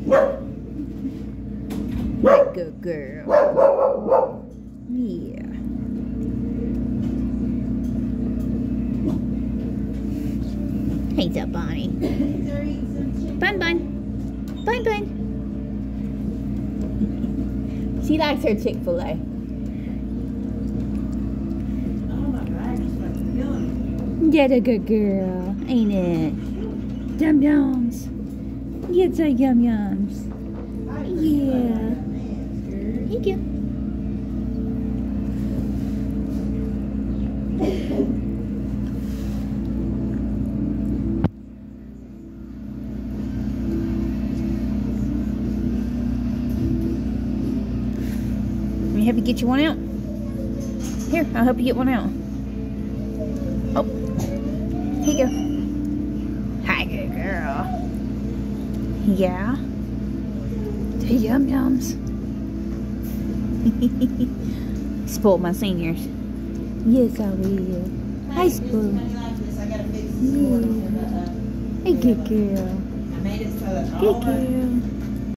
Good girl. Yeah. Hey there, Bonnie. Bun Bun. Bun Bun. She likes her Chick-fil-A. Get a good girl, ain't it? Yum yums. Get a yum yums. Yeah. Thank you. Let me help you get you one out. Here, I'll help you get one out. Oh, here you go. Hi, good girl. Yeah. The yum yums. Spoiled my seniors. Yes, I will. Hi, Spoiled. Yeah. Hey, good girl. Good girl.